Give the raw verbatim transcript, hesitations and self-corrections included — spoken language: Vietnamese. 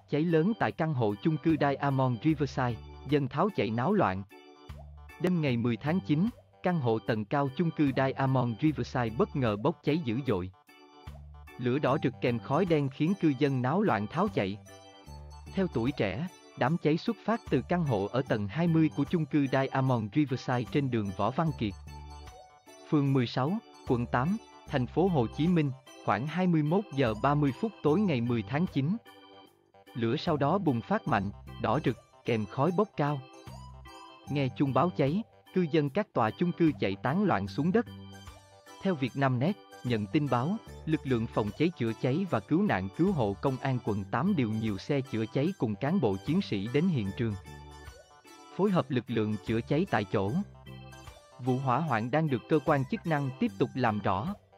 cháy lớn tại căn hộ chung cư Diamond Riverside, dân tháo chạy náo loạn. Đêm ngày mười tháng chín, căn hộ tầng cao chung cư Diamond Riverside bất ngờ bốc cháy dữ dội. Lửa đỏ rực kèm khói đen khiến cư dân náo loạn tháo chạy. Theo Tuổi Trẻ, đám cháy xuất phát từ căn hộ ở tầng hai mươi của chung cư Diamond Riverside trên đường Võ Văn Kiệt, phường mười sáu, quận tám, thành phố Hồ Chí Minh, khoảng hai mươi mốt giờ ba mươi phút tối ngày mười tháng chín. Lửa sau đó bùng phát mạnh, đỏ rực, kèm khói bốc cao. Nghe chuông báo cháy, cư dân các tòa chung cư chạy tán loạn xuống đất. Theo Vietnamnet, nhận tin báo, lực lượng phòng cháy chữa cháy và cứu nạn cứu hộ công an quận tám điều nhiều xe chữa cháy cùng cán bộ chiến sĩ đến hiện trường, phối hợp lực lượng chữa cháy tại chỗ. Vụ hỏa hoạn đang được cơ quan chức năng tiếp tục làm rõ.